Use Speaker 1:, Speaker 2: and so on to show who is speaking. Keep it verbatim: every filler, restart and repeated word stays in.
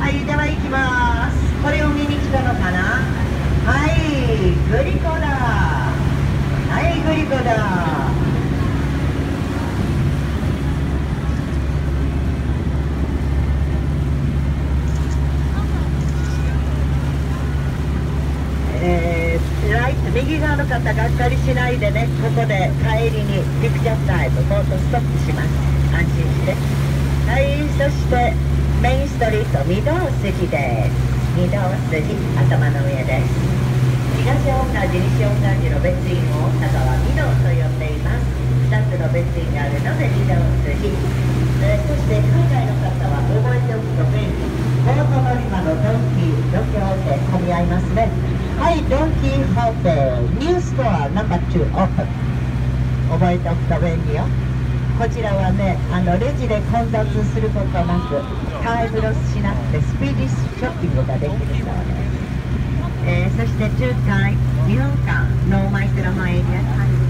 Speaker 1: はい、では行きます。これを見に来たのかな。はい、グリコだ。はい、グリコだ。えー、ライト右側の方がっかりしないでね、ここで帰りにピクチャータイム、ボートストップします。安心して。はい、そしてメインストリート御堂筋です。御堂筋、頭の上です。東大神寺、西大神寺の別院を大阪は御堂と呼んでいます。ふたつの別院があるので御堂筋。えー、そして海外の方は覚えておくと便利。ボート乗り場のドンキー、ドンキホーテ混み合いますね。はい、ドンキホーテ、ニューストアナンバーツーオープン。覚えておくと便利よ。こちらはね、あのレジで混雑することなく、タイムロスしなくてスピーディーショッピングができるそうです。えー、そして仲介、日本館、ノーマイクロマエリア